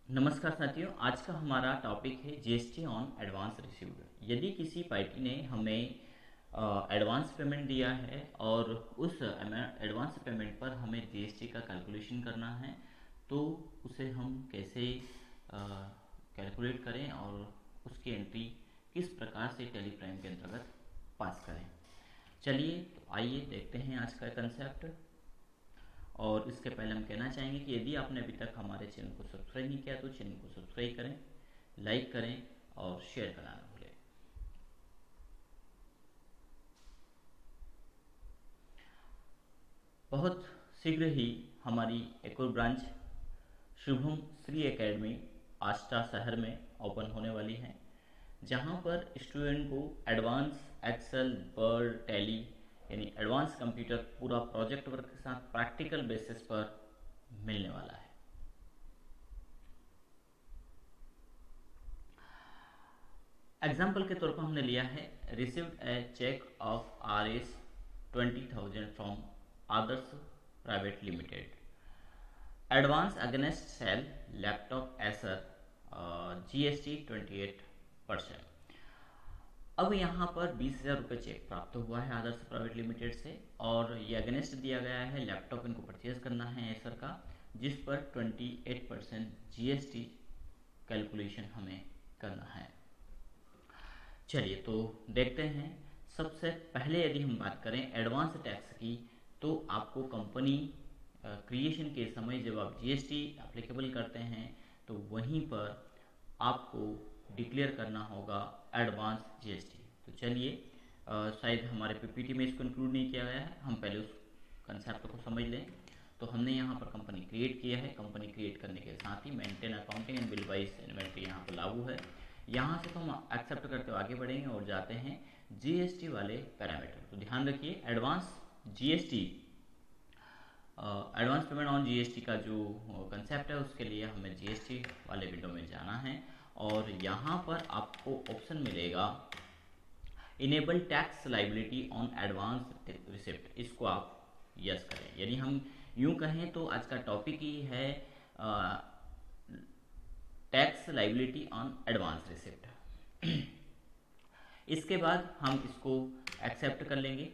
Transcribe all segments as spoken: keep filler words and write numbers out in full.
नमस्कार साथियों, आज का हमारा टॉपिक है जीएसटी ऑन एडवांस रिसीव्ड। यदि किसी पार्टी ने हमें एडवांस पेमेंट दिया है और उस एडवांस पेमेंट पर हमें जीएसटी का कैलकुलेशन करना है, तो उसे हम कैसे कैलकुलेट करें और उसकी एंट्री किस प्रकार से टैली प्राइम के अंतर्गत पास करें। चलिए तो आइए देखते हैं आज का कंसेप्ट। और इसके पहले हम कहना चाहेंगे कि यदि आपने अभी तक हमारे चैनल को सब्सक्राइब नहीं किया तो चैनल को सब्सक्राइब करें, लाइक करें और शेयर करना ना भूलें। बहुत शीघ्र ही हमारी एक और ब्रांच शुभम श्री एकेडमी आष्टा शहर में ओपन होने वाली है, जहां पर स्टूडेंट को एडवांस एक्सेल, वर्ड, टैली यानी एडवांस कंप्यूटर पूरा प्रोजेक्ट वर्क के साथ प्रैक्टिकल बेसिस पर मिलने वाला है। एग्जाम्पल के तौर पर हमने लिया है received a cheque of R S twenty thousand from Adarsh private limited, advance against sale laptop Acer, GST twenty eight percent. अब यहाँ पर बीस हजार रुपये चेक प्राप्त हुआ है आदर्श प्राइवेट लिमिटेड से और ये अगेंस्ट दिया गया है लैपटॉप इनको परचेज करना है एसर का, जिस पर अट्ठाईस परसेंट जीएसटी कैलकुलेशन हमें करना है। चलिए तो देखते हैं। सबसे पहले यदि हम बात करें एडवांस टैक्स की, तो आपको कंपनी क्रिएशन के समय जब आप जीएसटी एप्लीकेबल करते हैं तो वहीं पर आपको डिक्लेयर करना होगा एडवांस जीएसटी। तो चलिए, शायद हमारे पीपीटी में इसको इंक्लूड नहीं किया गया है, हम पहले उस कंसेप्ट को समझ लें। तो हमने यहाँ पर कंपनी क्रिएट किया है। कंपनी क्रिएट करने के साथ ही maintain accounting and bill wise inventory यहाँ पर लागू है। यहाँ से तो हम एक्सेप्ट करते हुए आगे बढ़ेंगे और जाते हैं जीएसटी वाले पैरामीटर। तो ध्यान रखिए, advance GST advance payment on GST का जो कंसेप्ट है उसके लिए हमें जीएसटी वाले विंडो में जाना है और यहाँ पर आपको ऑप्शन मिलेगा enable tax liability on advance receipt. इसको आप यस करें। यदि हम यूं कहें तो आज का टॉपिक ही है tax liability on advance receipt. इसके बाद हम इसको एक्सेप्ट कर लेंगे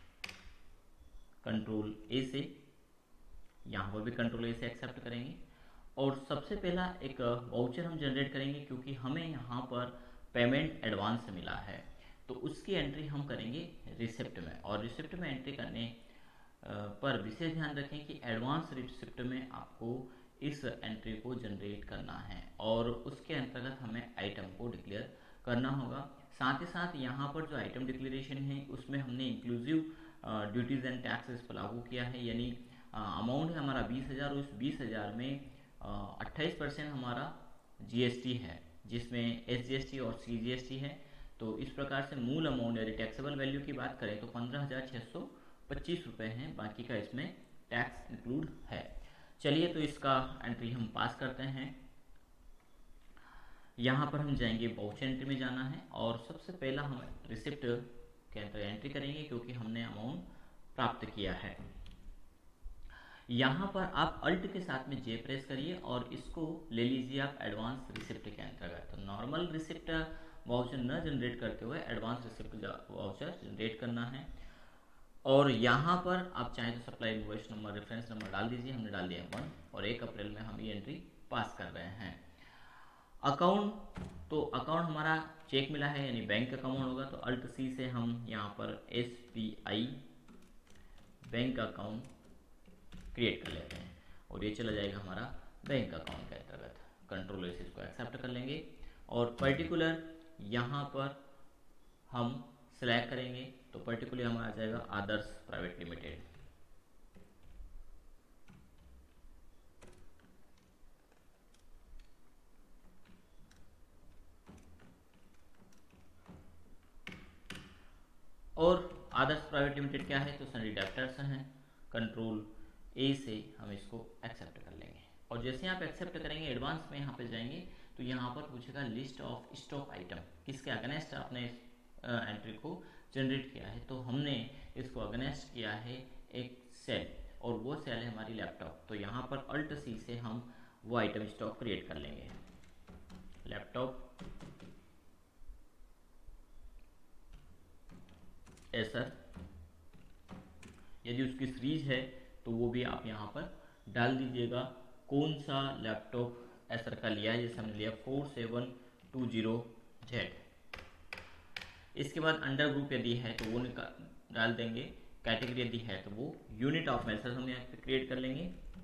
कंट्रोल ए से, यहाँ पर भी कंट्रोल ए से एक्सेप्ट करेंगे और सबसे पहला एक वाउचर हम जनरेट करेंगे क्योंकि हमें यहाँ पर पेमेंट एडवांस मिला है, तो उसकी एंट्री हम करेंगे रिसिप्ट में। और रिसिप्ट में एंट्री करने पर विशेष ध्यान रखें कि एडवांस रिसिप्ट में आपको इस एंट्री को जनरेट करना है और उसके अंतर्गत हमें आइटम को डिक्लेयर करना होगा। साथ ही साथ यहाँ पर जो आइटम डिक्लेरेशन है उसमें हमने इंक्लूसिव ड्यूटीज एंड टैक्सेस पर लागू किया है, यानी अमाउंट है हमारा बीस हज़ार, उस बीस हज़ार में अट्ठाईस परसेंट हमारा जीएसटी है, जिसमें एसजीएसटी और सीजीएसटी है। तो इस प्रकार से मूल अमाउंट यदि टैक्सेबल वैल्यू की बात करें तो पंद्रह हज़ार छः सौ पच्चीस रुपये हैं, बाकी का इसमें टैक्स इंक्लूड है। चलिए तो इसका एंट्री हम पास करते हैं। यहाँ पर हम जाएंगे वाउचर एंट्री में जाना है और सबसे पहला हम रिसिप्ट के अंदर एंट्री करेंगे क्योंकि हमने अमाउंट प्राप्त किया है। यहाँ पर आप अल्ट के साथ में जे प्रेस करिए और इसको ले लीजिए आप एडवांस रिसिप्ट के अंतर्गत। तो नॉर्मल रिसिप्ट वाउचर न जनरेट करते हुए एडवांस रिसिप्ट वाउचर जनरेट करना है। और यहाँ पर आप चाहें तो supply invoice number, reference number डाल दीजिए। हमने डाल दिया वन और एक अप्रैल में हम ये एंट्री पास कर रहे हैं। अकाउंट, तो अकाउंट हमारा चेक मिला है यानी बैंक अकाउंट होगा, तो अल्ट सी से हम यहाँ पर S B I bank account create कर लेते हैं और ये चला जाएगा हमारा बैंक अकाउंट के अंतर्गत। कंट्रोल से इसको एक्सेप्ट कर लेंगे और पर्टिकुलर यहाँ पर हम सिलेक्ट करेंगे तो पर्टिकुलर हमारा आ जाएगा आदर्श प्राइवेट लिमिटेड। और आदर्श प्राइवेट लिमिटेड क्या है तो सनी डेप्टर्स हैं। कंट्रोल ए से हम इसको एक्सेप्ट कर लेंगे और जैसे आप एक्सेप्ट करेंगे एडवांस में यहाँ पे जाएंगे तो यहाँ पर पूछेगा लिस्ट ऑफ स्टॉक आइटम, किसके अगेंस्ट आपने इस एंट्री को जनरेट किया है। तो हमने इसको अगेंस्ट किया है एक सेल और वो सेल है हमारी लैपटॉप। तो यहाँ पर अल्ट सी से हम वो आइटम स्टॉक क्रिएट कर लेंगे। लैपटॉप एसर, यदि उसकी सीरीज है तो वो भी आप यहाँ पर डाल दीजिएगा, कौन सा लैपटॉप एसर का लिया है, जैसे हमने लिया four seven two zero z. इसके बाद अंडर ग्रुप यदि है तो वो डाल देंगे, कैटेगरी यदि है तो वो यूनिट ऑफ मेजर हम यहाँ पे क्रिएट कर लेंगे।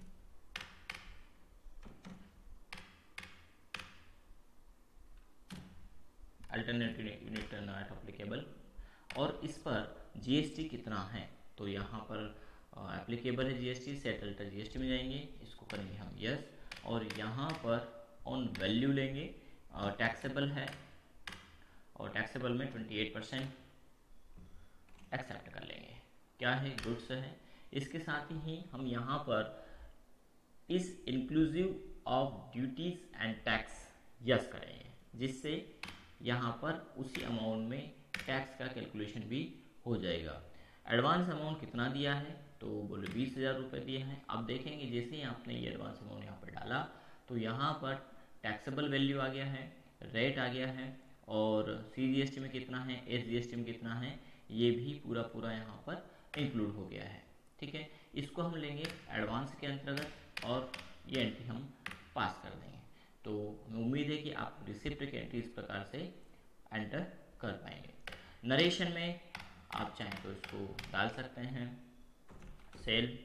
अल्टरनेटिव यूनिट नॉट एप्लीकेबल, और इस पर जीएसटी कितना है तो यहाँ पर एप्लीकेबल है जीएसटी, सेटल्ड जीएसटी में जाएंगे, इसको करेंगे हम यस, और यहाँ पर ऑन वैल्यू लेंगे, टैक्सेबल है और टैक्सेबल में अट्ठाईस परसेंट एक्सेप्ट कर लेंगे। क्या है, गुड्स है। इसके साथ ही हम यहाँ पर इस inclusive of duties and tax yes करेंगे, जिससे यहाँ पर उसी अमाउंट में टैक्स का कैलकुलेशन भी हो जाएगा। एडवांस अमाउंट कितना दिया है तो बोले बीस हज़ार रुपये दिए हैं। अब देखेंगे जैसे ही आपने ये एडवांस अमाउंट यहाँ पर डाला तो यहाँ पर टैक्सेबल वैल्यू आ गया है, रेट आ गया है, और सी जी एस टी में कितना है, एस जी एस टी में कितना है, ये भी पूरा पूरा यहाँ पर इंक्लूड हो गया है। ठीक है, इसको हम लेंगे एडवांस के अंतर्गत और ये एंट्री हम पास कर देंगे। तो हमें उम्मीद है कि आप रिसिप्ट की एंट्री इस प्रकार से एंटर कर पाएंगे। नरेशन में आप चाहें तो इसको डाल सकते हैं, सेल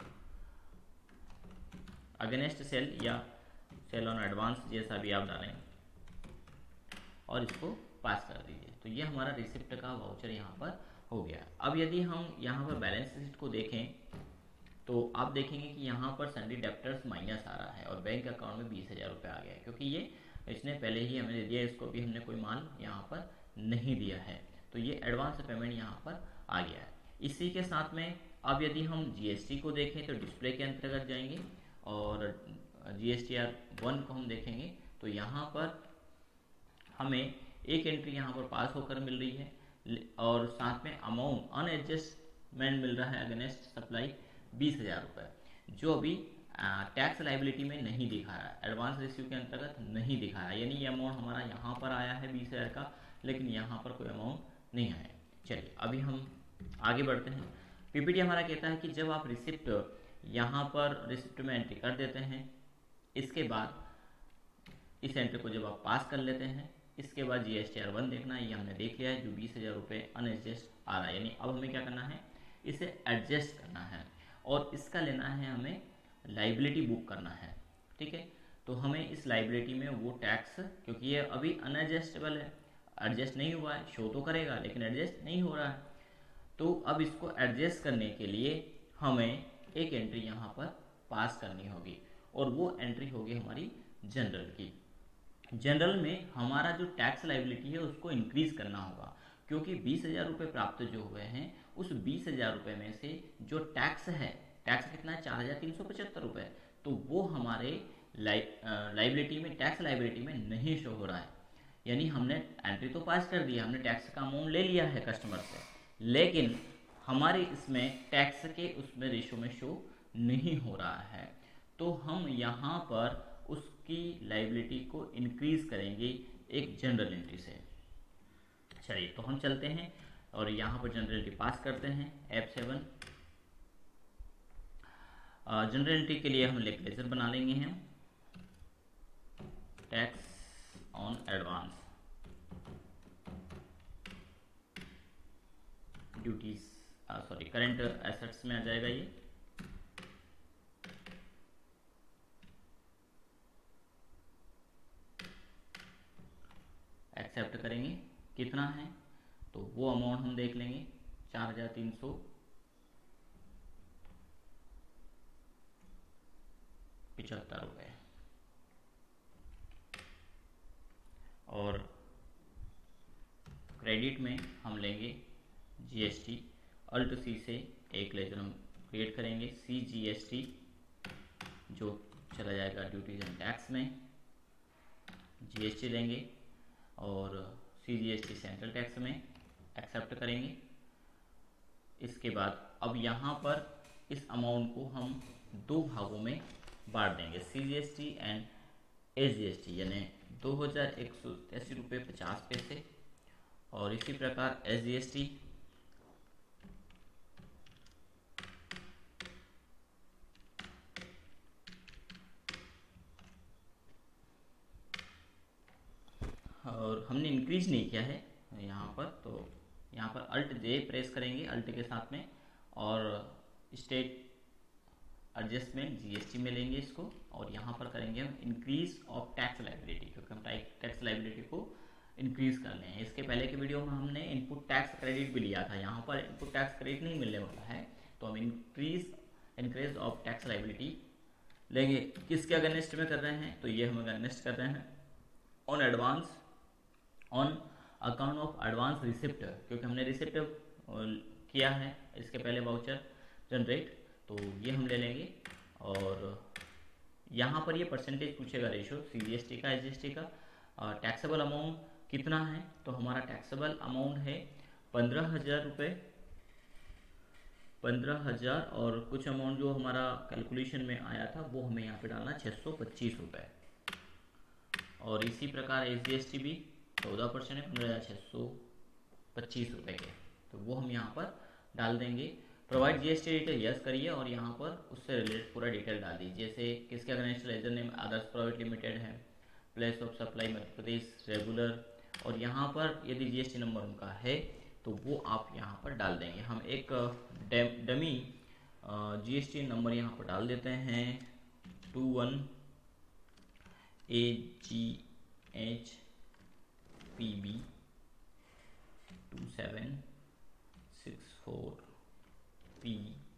अगेंस्ट सेल या सेल ऑन एडवांस, जैसा भी आप डालें, और इसको पास कर दीजिए। तो ये हमारा रिसिप्ट का वाउचर यहाँ पर हो गया। अब यदि हम यहाँ पर बैलेंस शीट को देखें तो आप देखेंगे कि यहाँ पर सन्डी डेप्टर्स माइनस आ रहा है और बैंक अकाउंट में बीस हज़ार रुपये आ गया है, क्योंकि ये इसने पहले ही हमें दे दिया, इसको भी हमने कोई माल यहाँ पर नहीं दिया है, तो ये एडवांस पेमेंट यहाँ पर आ गया है। इसी के साथ में अब यदि हम जीएसटी को देखें तो डिस्प्ले के अंतर्गत जाएंगे और जीएसटीआर वन को हम देखेंगे तो यहाँ पर हमें एक एंट्री यहाँ पर पास होकर मिल रही है और साथ में अमाउंट अनएडजस्टमेंट मिल रहा है अगेंस्ट सप्लाई बीस हज़ार रुपये, जो अभी टैक्स लाइबिलिटी में नहीं दिखा रहा है, एडवांस रिसीव के अंतर्गत नहीं दिखा रहा है, यानी ये अमाउंट हमारा यहाँ पर आया है बीस हज़ार का, लेकिन यहाँ पर कोई अमाउंट नहीं आया। चलिए अभी हम आगे बढ़ते हैं। पीपीटी हमारा कहता है कि जब आप रिसिप्ट यहाँ पर रिसिप्ट में एंट्री कर देते हैं, इसके बाद इस एंट्री को जब आप पास कर लेते हैं, इसके बाद G S T R one देखना है, ये हमने देख लिया है, जो बीस हज़ार रुपये अनएडजस्ट आ रहा है, यानी अब हमें क्या करना है, इसे एडजस्ट करना है और इसका लेना है हमें लाइबिलिटी बुक करना है। ठीक है, तो हमें इस लाइबिलिटी में वो टैक्स, क्योंकि ये अभी अनएडजस्टेबल है, एडजस्ट नहीं हुआ है, शो तो करेगा लेकिन एडजस्ट नहीं हो रहा है, तो अब इसको एडजस्ट करने के लिए हमें एक एंट्री यहाँ पर पास करनी होगी और वो एंट्री होगी हमारी जनरल की। जनरल में हमारा जो टैक्स लाइबिलिटी है उसको इंक्रीज करना होगा, क्योंकि बीस हज़ार रुपये प्राप्त जो हुए हैं उस बीस हज़ार रुपये में से जो टैक्स है, टैक्स कितना है, चार हज़ार तीन सौ पचहत्तर रुपये, तो वो हमारे लाइबिलिटी में, टैक्स लाइबिलिटी में नहीं शो हो रहा है। यानी हमने एंट्री तो पास कर दिया, हमने टैक्स का अमाउंट ले लिया है कस्टमर से, लेकिन हमारे इसमें टैक्स के उसमें रेशो में शो नहीं हो रहा है, तो हम यहाँ पर उसकी लाइबिलिटी को इंक्रीज करेंगे एक जनरल एंट्री से। चलिए तो हम चलते हैं और यहाँ पर जनरल एंट्री पास करते हैं, एफ सेवन। जनरल एंट्री के लिए हम लेक्चर बना लेंगे हम, tax on advance duties, sorry current assets में आ जाएगा ये। एक्सेप्ट करेंगे, कितना है तो वो अमाउंट हम देख लेंगे, चार हजार तीन सौ पिछहत्तर रुपये, और क्रेडिट में हम लेंगे जीएसटी, अल्ट सी से एक लेजर हम क्रिएट करेंगे, सी जी एस टी जो चला जाएगा ड्यूटीज एंड टैक्स में, जीएसटी लेंगे और C G S T central tax में एक्सेप्ट करेंगे। इसके बाद अब यहाँ पर इस अमाउंट को हम दो भागों में बांट देंगे, C G S T and S G S T, यानी दो हज़ार एक सौ तिरासी रुपये पचास पैसे, और इसी प्रकार एस जी एस टी और हमने इंक्रीज नहीं किया है यहाँ पर, तो यहाँ पर अल्ट जे प्रेस करेंगे अल्ट के साथ में, और स्टेट एडजस्टमेंट जीएसटी में लेंगे इसको, और यहाँ पर करेंगे हम इंक्रीज ऑफ टैक्स लाइबिलिटी, क्योंकि हम टैक्स लाइबिलिटी को इंक्रीज कर रहे हैं। इसके पहले के वीडियो में हमने इनपुट टैक्स क्रेडिट भी लिया था, यहाँ पर इनपुट टैक्स क्रेडिट नहीं मिलने वाला है, तो हम increase increase of tax liability लेंगे। किसके अगेंस्ट में कर रहे हैं, तो ये हम अगेंस्ट कर रहे हैं on advance on account of advance receipt, क्योंकि हमने रिसिप्ट किया है इसके पहले वाउचर जनरेट, तो ये हम ले लेंगे। और यहाँ पर ये परसेंटेज पूछेगा ratio C G S T का एस जी एस टी का, टैक्सेबल अमाउंट कितना है, तो हमारा टैक्सेबल अमाउंट है पंद्रह हज़ार रुपये, पंद्रह हज़ार और कुछ अमाउंट जो हमारा कैलकुलेशन में आया था वो हमें यहाँ पे डालना छः सौ पच्चीस रुपये, और इसी प्रकार एस जी एस टी भी चौदह परसेंट है, पंद्रह हज़ार छः सौ पच्चीस रुपये के, तो वो हम यहाँ पर डाल देंगे। प्रोवाइड जीएसटी डिटेल यस करिए, और यहाँ पर उससे रिलेटेड पूरा डिटेल डाल दीजिए, जैसे किसके against ledger name Adarsh private limited है, place of supply Madhya Pradesh regular, और यहाँ पर यदि जीएसटी नंबर उनका है तो वो आप यहाँ पर डाल देंगे। हम एक डमी जीएसटी नंबर यहाँ पर डाल देते हैं, two one A G H P B two seven six four P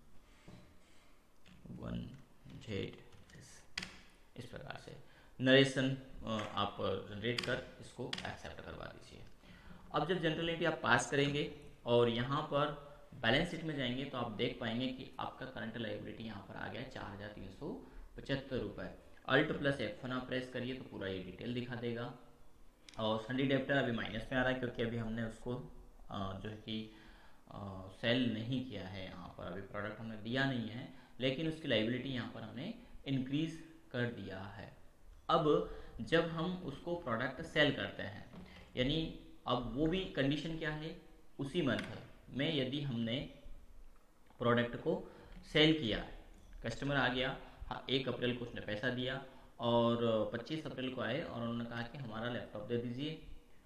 one Z S, इस प्रकार से नरेशन आप जनरेट कर इसको एक्सेप्ट करवा दीजिए। अब जब जनरल एंट्री आप पास करेंगे और यहाँ पर बैलेंस शीट में जाएंगे तो आप देख पाएंगे कि आपका करंट लायबिलिटी यहाँ पर आ गया चार हज़ार तीन सौ पचहत्तर रुपये। अल्ट प्लस एफ वन आप प्रेस करिए तो पूरा ये डिटेल दिखा देगा। और सन्डी डेप्टर अभी माइनस में आ रहा है क्योंकि अभी हमने उसको जो है कि सेल नहीं किया है, यहाँ पर अभी प्रोडक्ट हमने दिया नहीं है, लेकिन उसकी लायबिलिटी यहाँ पर हमने इंक्रीज कर दिया है। अब जब हम उसको प्रोडक्ट सेल करते हैं, यानी अब वो भी कंडीशन क्या है, उसी मंथ में यदि हमने प्रोडक्ट को सेल किया, कस्टमर आ गया, हाँ एक अप्रैल को उसने पैसा दिया और पच्चीस अप्रैल को आए और उन्होंने कहा कि हमारा लैपटॉप दे दीजिए,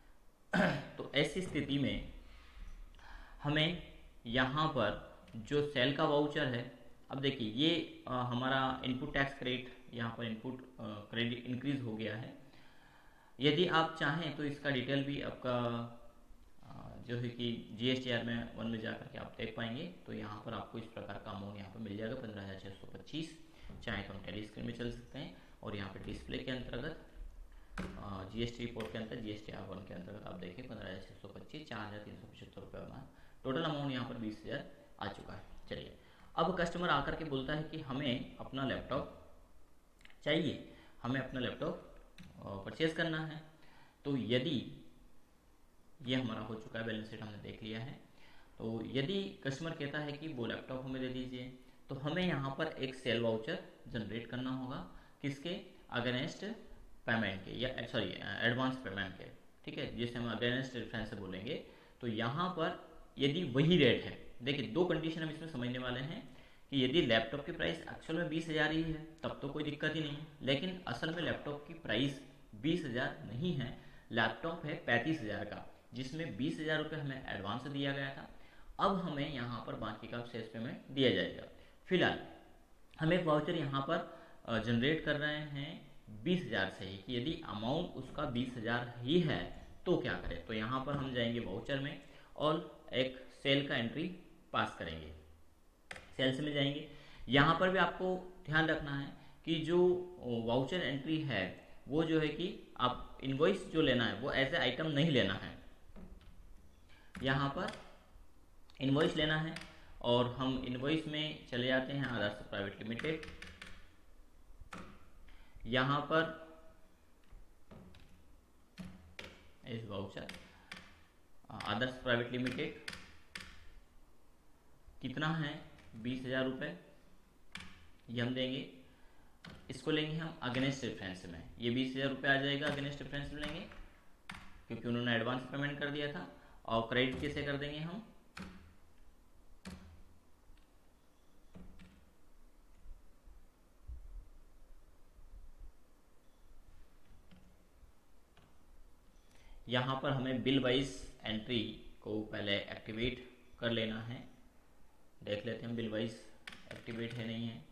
तो ऐसी स्थिति में हमें यहाँ पर जो सेल का वाउचर है, अब देखिए ये आ, हमारा इनपुट टैक्स क्रेडिट, यहाँ पर इनपुट क्रेडिट इंक्रीज हो गया है। यदि आप चाहें तो इसका डिटेल भी आपका जो है कि जी एस टी आर में वन में जाकर के आप देख पाएंगे, तो यहाँ पर आपको इस प्रकार का अमाउंट यहाँ पर मिल जाएगा पंद्रह हज़ार छः सौ पच्चीस। चाहे तो हम टेली स्क्रीन में चल सकते हैं और यहाँ पर डिस्प्ले के अंतर्गत जी एस टी रिपोर्ट के अंतर्गत G S T R one के अंतर्गत आप देखिए पंद्रह हज़ार छः सौ पच्चीस, चार हज़ार तीन सौ पचहत्तर रुपये हमारा टोटल अमाउंट यहाँ पर बीस हज़ार आ चुका है। चलिए अब कस्टमर आकर के बोलता है कि हमें अपना लैपटॉप चाहिए, हमें अपना लैपटॉप परचेज करना है। तो यदि ये हमारा हो चुका है, बैलेंस शीट हमने देख लिया है, तो यदि कस्टमर कहता है कि वो लैपटॉप हमें दे दीजिए, तो हमें यहाँ पर एक सेल वाउचर जनरेट करना होगा, किसके अगेंस्ट पेमेंट के, या सॉरी एडवांस पेमेंट के, ठीक है, जिसे हम अगेंस्ट रेफरेंस से बोलेंगे। तो यहाँ पर यदि वही रेट है, देखिए दो कंडीशन हम इसमें समझने वाले हैं कि यदि लैपटॉप की प्राइस एक्चुअल में बीस हज़ार ही है तब तो कोई दिक्कत ही नहीं है, लेकिन असल में लैपटॉप की प्राइस बीस हज़ार नहीं है, लैपटॉप है पैंतीस हज़ार का, जिसमें बीस हज़ार रुपये हमें एडवांस दिया गया था। अब हमें यहाँ पर बाकी का सेल्स पेमेंट दिया जाएगा। फिलहाल हम एक वाउचर यहाँ पर जनरेट कर रहे हैं बीस हज़ार से ही, कि यदि अमाउंट उसका बीस हज़ार ही है तो क्या करें। तो यहाँ पर हम जाएंगे वाउचर में और एक सेल का एंट्री पास करेंगे, सेल्स में जाएंगे। यहाँ पर भी आपको ध्यान रखना है कि जो वाउचर एंट्री है वो जो है कि आप इनवॉइस जो लेना है वो एज ए आइटम नहीं लेना है, यहाँ पर इनवॉइस लेना है। और हम इनवॉइस में चले जाते हैं आदर्श प्राइवेट लिमिटेड, यहाँ पर इस वाउचर आदर्श प्राइवेट लिमिटेड कितना है, बीस हजार रुपये, ये हम देंगे। इसको लेंगे हम अगेंस्ट रेफरेंस में, ये बीस हज़ार रुपये आ जाएगा अगेंस्ट रेफरेंस में लेंगे क्योंकि उन्होंने एडवांस पेमेंट कर दिया था। और क्रेडिट कैसे कर देंगे हम, यहाँ पर हमें बिल वाइज एंट्री को पहले एक्टिवेट कर लेना है। देख लेते हैं बिल वाइज एक्टिवेट है नहीं है।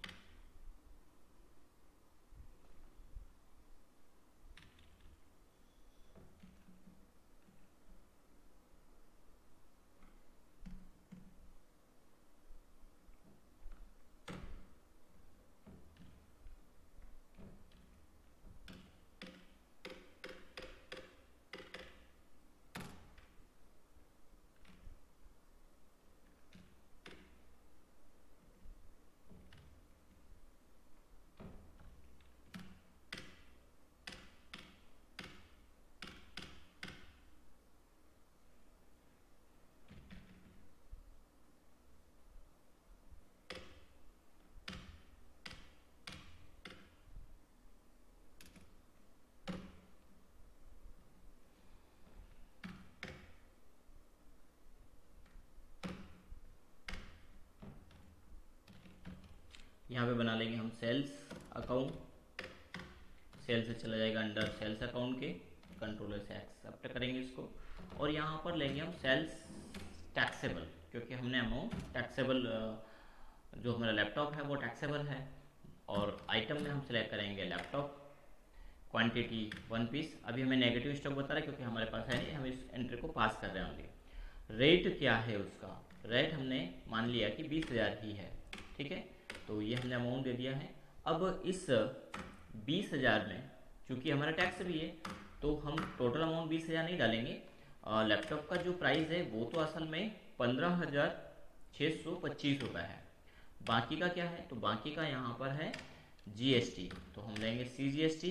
यहाँ पे बना लेंगे हम सेल्स अकाउंट, सेल्स से चला जाएगा अंडर सेल्स अकाउंट के, कंट्रोलर से एक्सेप्ट करेंगे इसको। और यहाँ पर लेंगे हम सेल्स टैक्सेबल, क्योंकि हमने अमाउंट टैक्सेबल, जो हमारा लैपटॉप है वो टैक्सेबल है। और आइटम में हम सेलेक्ट करेंगे लैपटॉप, क्वांटिटी वन पीस। अभी हमें नेगेटिव स्टॉक बता रहा है क्योंकि हमारे पास है नहीं, हम इस एंट्री को पास कर रहे होंगे। रेट क्या है उसका, रेट हमने मान लिया कि बीस हज़ार ही है, ठीक है, तो ये हमने अमाउंट दे दिया है। अब इस बीस हज़ार में चूंकि हमारा टैक्स भी है तो हम टोटल अमाउंट बीस हज़ार नहीं डालेंगे। लैपटॉप का जो प्राइस है वो तो असल में पंद्रह हज़ार छः सौ पच्चीस रुपये है। बाकी का क्या है, तो बाकी का यहाँ पर है जीएसटी, तो हम लेंगे C G S T.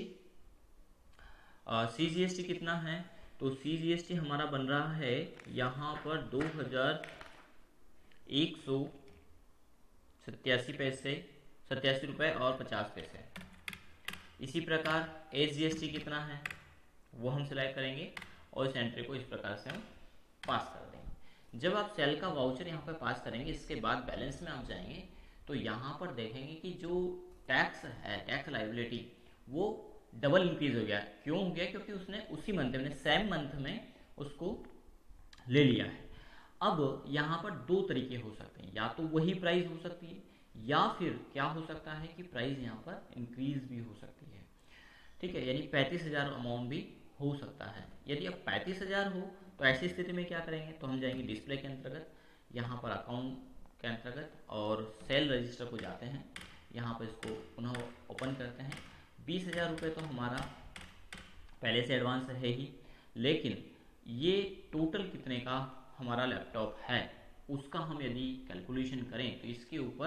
C G S T कितना है, तो सी जी एस टी हमारा बन रहा है यहाँ पर दो हज़ार एक सौ सत्तासी पैसे सत्तासी रुपये और पचास पैसे। इसी प्रकार एस जी एस टी कितना है वो हम सिलेक्ट करेंगे और इस एंट्री को इस प्रकार से हम पास कर देंगे। जब आप सेल का वाउचर यहाँ पर पास करेंगे, इसके बाद बैलेंस में आप जाएंगे तो यहाँ पर देखेंगे कि जो टैक्स है, टैक्स लाइबिलिटी, वो डबल इंक्रीज हो गया। क्यों हो गया, क्योंकि उसने उसी मंथ में, सेम मंथ में उसको ले लिया है। अब यहाँ पर दो तरीके हो सकते हैं, या तो वही प्राइस हो सकती है या फिर क्या हो सकता है कि प्राइस यहाँ पर इंक्रीज भी हो सकती है, ठीक है, यानी पैंतीस हज़ार अमाउंट भी हो सकता है। यदि अब पैंतीस हज़ार हो तो ऐसी स्थिति में क्या करेंगे, तो हम जाएंगे डिस्प्ले के अंतर्गत, यहाँ पर अकाउंट के अंतर्गत और सेल रजिस्टर को जाते हैं, यहाँ पर इसको पुनः ओपन करते हैं। बीस हज़ार रुपये तो हमारा पहले से एडवांस है ही, लेकिन ये टोटल कितने का हमारा लैपटॉप है उसका हम यदि कैलकुलेशन करें तो इसके ऊपर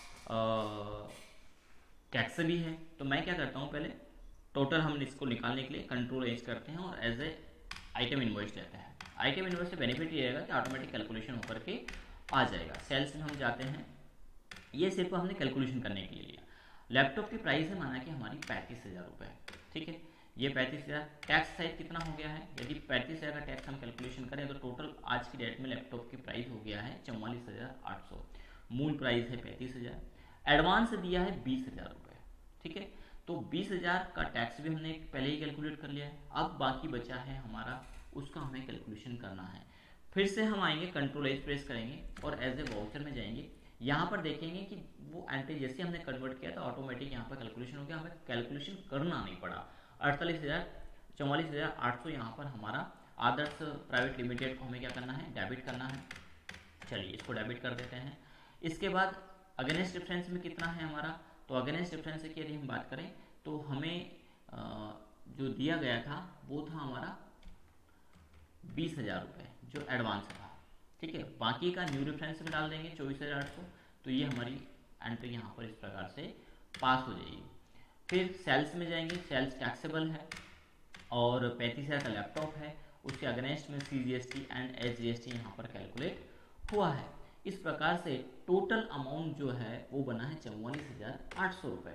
टैक्स भी है। तो मैं क्या करता हूँ, पहले टोटल हम इसको निकालने के लिए कंट्रोल एज करते हैं और एज ए आइटम इनवॉइस लेते हैं। आइटम इनवॉइस से बेनिफिट ये रहेगा कि ऑटोमेटिक कैलकुलेशन होकर के आ जाएगा। सेल्स में हम जाते हैं, ये सिर्फ हमने कैलकुलेशन करने के लिए लिया। लैपटॉप की प्राइस है माना कि हमारी पैंतीस हज़ार रुपये, ठीक है, ये पैंतीस हज़ार। टैक्स साइज कितना हो गया है, यदि पैंतीस हज़ार का टैक्स हम कैलकुलेशन करें तो टोटल आज की डेट में लैपटॉप की प्राइस हो गया है चौवालीस हज़ार आठ सौ। मूल प्राइस है पैंतीस हज़ार, एडवांस दिया है बीस हज़ार रुपये, ठीक है, तो बीस हज़ार का टैक्स भी हमने पहले ही कैलकुलेट कर लिया है। अब बाकी बचा है हमारा, उसका हमें कैलकुलेशन करना है। फिर से हम आएंगे, कंट्रोल एज प्रेस करेंगे और एज ए वाउचर में जाएंगे। यहाँ पर देखेंगे कि वो एंट्री जैसे हमने कन्वर्ट किया था ऑटोमेटिक यहाँ पर कैलकुलेशन हो गया, हमें कैलकुलेशन करना नहीं पड़ा। अड़तालीस हज़ार चौवालीस हज़ार आठ सौ यहाँ पर हमारा आदर्श प्राइवेट लिमिटेड को हमें क्या करना है, डेबिट करना है। चलिए इसको डेबिट कर देते हैं। इसके बाद अगेंस्ट डिफरेंस में कितना है हमारा, तो अगेंस्ट डिफरेंस की यदि हम बात करें तो हमें जो दिया गया था वो था हमारा बीस हज़ार रुपये जो एडवांस था, ठीक है। बाकी का न्यू रेफरेंस में डाल देंगे चौबीस हज़ार आठ सौ, तो ये हमारी एंट्री यहाँ पर इस प्रकार से पास हो जाएगी। फिर सेल्स में जाएंगे, सेल्स टैक्सेबल है और पैंतीस हज़ार का लैपटॉप है, उसके अगेंस्ट में C G S T and H G S T यहाँ पर कैलकुलेट हुआ है। इस प्रकार से टोटल अमाउंट जो है वो बना है चौवालीस हज़ार आठ सौ रुपये,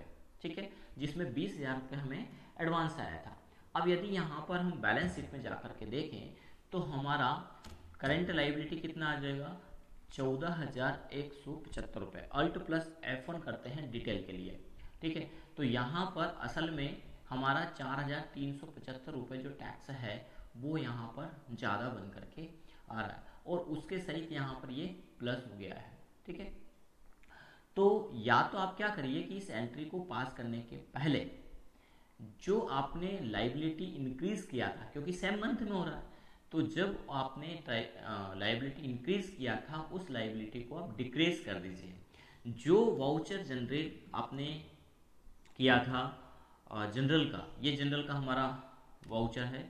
ठीक है, जिसमें बीस हजार रुपये हमें एडवांस आया था। अब यदि यहाँ पर हम बैलेंस शीट में जाकर के देखें तो हमारा करंट लाइबिलिटी कितना आ जाएगा, चौदह हजार एक सौ पचहत्तर रुपये। अल्ट प्लस एफ वन करते हैं डिटेल के लिए, ठीक है। तो यहाँ पर असल में हमारा चार हजार तीन सौ पचहत्तर रुपये जो टैक्स है वो यहाँ पर ज़्यादा बन करके आ रहा है, और उसके सहित यहाँ पर ये प्लस हो गया है, ठीक है। तो या तो आप क्या करिए कि इस एंट्री को पास करने के पहले जो आपने लाइबिलिटी इंक्रीज किया था, क्योंकि सेम मंथ में हो रहा है, तो जब आपने लाइबिलिटी इंक्रीज किया था उस लाइबिलिटी को आप डिक्रीज कर दीजिए। जो वाउचर जनरेट आपने किया था जनरल का, ये जनरल का हमारा वाउचर है,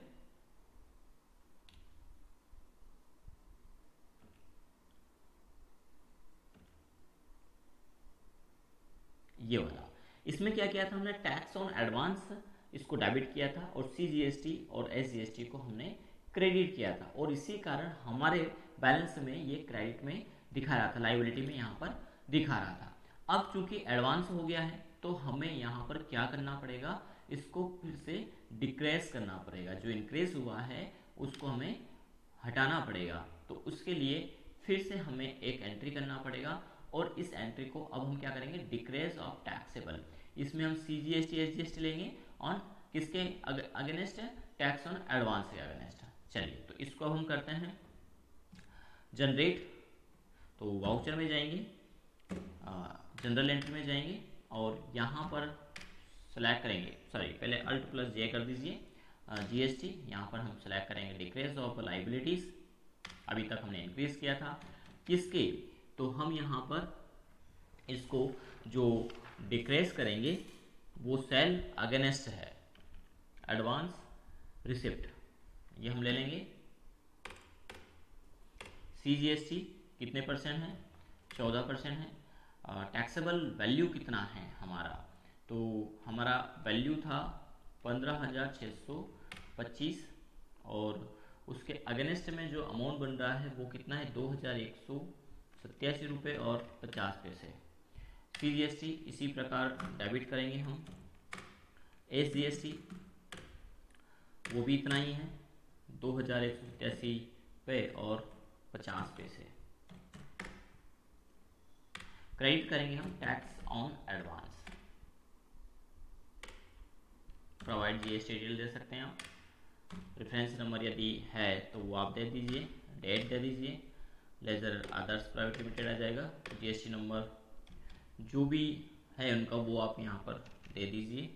ये वाला। इसमें क्या किया था हमने, टैक्स ऑन एडवांस इसको डेबिट किया था और सीजीएसटी और एसजीएसटी को हमने क्रेडिट किया था, और इसी कारण हमारे बैलेंस में ये क्रेडिट में दिखा रहा था, लाइबिलिटी में यहाँ पर दिखा रहा था। अब चूंकि एडवांस हो गया है तो हमें यहाँ पर क्या करना पड़ेगा, इसको फिर से डिक्रेस करना पड़ेगा। जो इंक्रीज हुआ है उसको हमें हटाना पड़ेगा, तो उसके लिए फिर से हमें एक एंट्री करना पड़ेगा, और इस एंट्री को अब हम क्या करेंगे, डिक्रेज ऑफ टैक्सेबल। इसमें हम C G S T S G S T लेंगे ऑन किसके अगेंस्ट है, टैक्स ऑन एडवांस के अगेंस्ट। चलिए तो इसको हम करते हैं जनरेट, तो वाउचर में जाएंगे, जनरल एंट्री में जाएंगे और यहाँ पर सेलेक्ट करेंगे, सॉरी पहले अल्ट प्लस जे कर दीजिए, जीएसटी। यहाँ पर हम सेलेक्ट करेंगे डिक्रीज ऑफ लाइबिलिटीज, अभी तक हमने इंक्रीज किया था किसके, तो हम यहाँ पर इसको जो डिक्रीज करेंगे वो सेल अगेंस्ट है, एडवांस रिसिप्ट, ये हम ले लेंगे। सीजीएसटी कितने परसेंट है, चौदह परसेंट है। टैक्सेबल वैल्यू कितना है हमारा, तो हमारा वैल्यू था पंद्रह हजार छः सौ पच्चीस, और उसके अगेंस्ट में जो अमाउंट बन रहा है वो कितना है, दो हजार एक सौ सत्तासी रुपये और पचास पैसे। सीजीएसटी इसी प्रकार डेबिट करेंगे हम। एसजीएसटी वो भी इतना ही है, दो हजार एक सौ सत्तासी रुपये और पचास पैसे। क्रेडिट करेंगे हम tax on advance. Provide GST detail दे सकते हैं आप, रेफरेंस नंबर यदि है तो वो आप दे दीजिए, डेट दे दीजिए, लेजर अदर्स प्राइवेट लिमिटेड आ जाएगा, जीएसटी नंबर जो भी है उनका वो आप यहाँ पर दे दीजिए।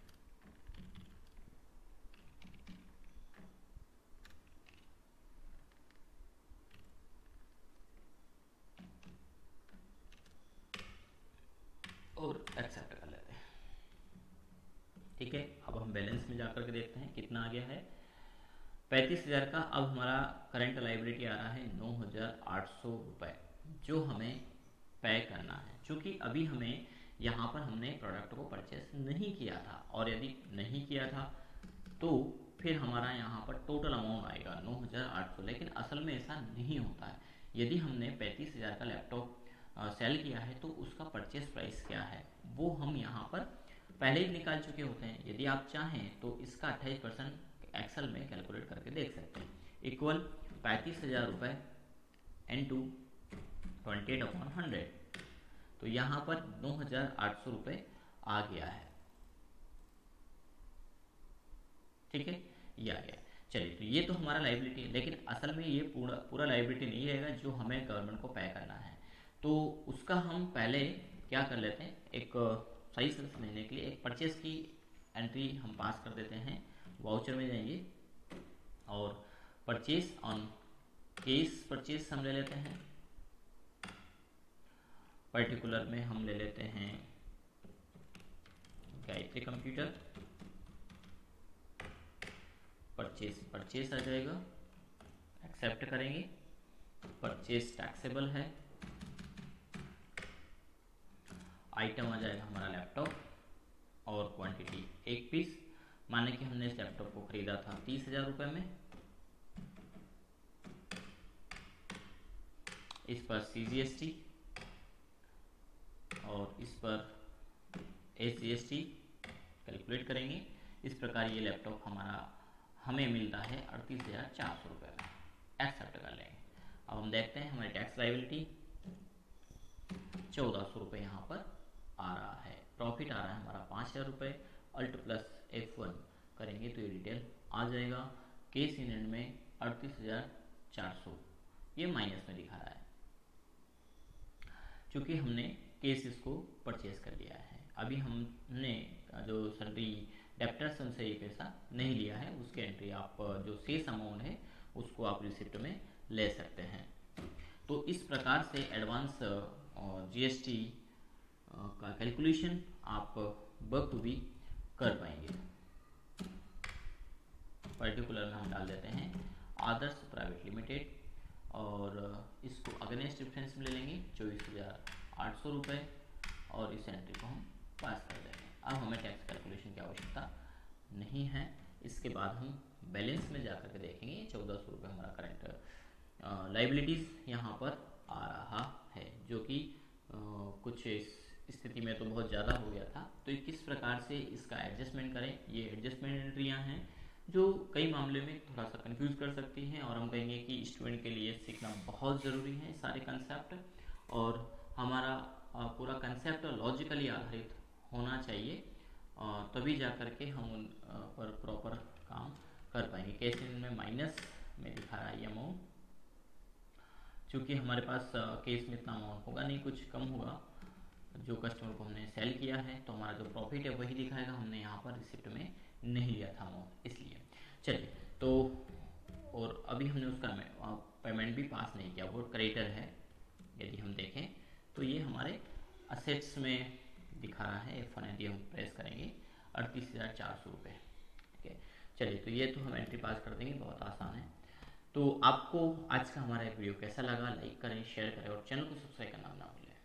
और एक्सेप्ट कर लेते हैं, ठीक है। अब हम बैलेंस में जाकर के देखते हैं कितना आ गया है, पैंतीस हजार का। अब हमारा करंट लाइबिलिटी आ रहा है नौ हजार आठ सौ रुपये, जो हमें पे करना है। चूँकि अभी हमें यहाँ पर हमने प्रोडक्ट को परचेस नहीं किया था, और यदि नहीं किया था तो फिर हमारा यहाँ पर टोटल अमाउंट आएगा नौ हजार आठ सौ, लेकिन असल में ऐसा नहीं होता है। यदि हमने पैंतीस हजार का लैपटॉप सेल किया है तो उसका परचेस प्राइस क्या है वो हम यहाँ पर पहले ही निकाल चुके होते हैं। यदि आप चाहें तो इसका अट्ठाईस परसेंट एक्सेल में कैलकुलेट करके देख सकते हैं, इक्वल पैंतीस हजार रुपये into twenty eight upon hundred, तो यहाँ पर नौ हजार आठ सौ रुपये आ गया है, ठीक है, ये आ गया। चलिए तो ये तो हमारा लाइबिलिटी है, लेकिन असल में ये पूरा पूरा लाइबिलिटी नहीं रहेगा जो हमें गवर्नमेंट को पे करना है। तो उसका हम पहले क्या कर लेते हैं, एक सही से समझने के लिए एक परचेस की एंट्री हम पास कर देते हैं। वाउचर में जाएंगे और परचेस ऑन केस परचेस हम ले लेते हैं, पर्टिकुलर में हम ले लेते हैं गायत्री कंप्यूटर, परचेस परचेस आ जाएगा, एक्सेप्ट करेंगे, परचेस टैक्सेबल है, आइटम आ जाएगा हमारा लैपटॉप और क्वांटिटी एक पीस। माने कि हमने इस लैपटॉप को खरीदा था तीस हजार रुपये में, इस पर सीजीएसटी और इस पर S G S T calculate करेंगे। इस प्रकार ये लैपटॉप हमारा हमें मिलता है अड़तीस हज़ार चार सौ रुपये में, एक्सेप्ट कर लेंगे। अब हम देखते हैं हमारी टैक्स लाइबिलिटी चौदह सौ रुपये यहाँ पर आ रहा है, प्रॉफिट आ रहा है हमारा पाँच हज़ार रुपये। अल्ट प्लस एफ वन करेंगे तो ये डिटेल आ जाएगा। केस इन एंड में अड़तीस हज़ार चार सौ ये माइनस में दिखा रहा है, क्योंकि हमने केस इसको परचेज कर लिया है। अभी हमने जो सैलरी डेप्टर्स उनसे ये पैसा नहीं लिया है, उसके एंट्री आप जो शेष अमाउंट है उसको आप रिसिप्ट में ले सकते हैं। तो इस प्रकार से एडवांस जीएसटी का कैलकुलेशन आप बखूबी कर पाएंगे। पर्टिकुलर में हम डाल देते हैं आदर्श प्राइवेट लिमिटेड और इसको अगेंस्ट डिफरेंस में ले लेंगे चौबीस हज़ार आठ सौ रुपये और इस एंट्री को हम पास कर देंगे। अब हमें टैक्स कैलकुलेशन की आवश्यकता नहीं है। इसके बाद हम बैलेंस में जाकर के देखेंगे चौदह सौ रुपये हमारा करंट लाइबिलिटीज़ यहाँ पर आ रहा है, जो कि कुछ इस स्थिति में तो बहुत ज़्यादा हो गया था। तो किस प्रकार से इसका एडजस्टमेंट करें, ये एडजस्टमेंट एंट्रियाँ हैं जो कई मामले में थोड़ा सा कंफ्यूज कर सकती हैं, और हम कहेंगे कि स्टूडेंट के लिए सीखना बहुत ज़रूरी है सारे कंसेप्ट, और हमारा पूरा कंसेप्ट लॉजिकली आधारित होना चाहिए, तभी जा कर के हम उन पर प्रॉपर काम कर पाएंगे। कैसे इनमें माइनस में दिखा रहा है ये अमाउंट, चूँकि हमारे पास केस में इतना अमाउंट होगा नहीं, कुछ कम होगा जो कस्टमर को हमने सेल किया है, तो हमारा जो प्रॉफिट है वही दिखाएगा। हमने यहाँ पर रिसिप्ट में नहीं लिया था अमाउंट, इसलिए चलिए। तो और अभी हमने उसका पेमेंट भी पास नहीं किया, वो क्रेडिटर है। यदि हम देखें तो ये हमारे असेट्स में दिखा रहा है। एफ वन यदि हम प्रेस करेंगे अड़तीस हज़ार चार सौ रुपये, ठीक है। चलिए, तो ये तो हम एंट्री पास कर देंगे, बहुत आसान है। तो आपको आज का हमारा वीडियो कैसा लगा, लाइक करें, शेयर करें और चैनल को सब्सक्राइब करना ना भूलें।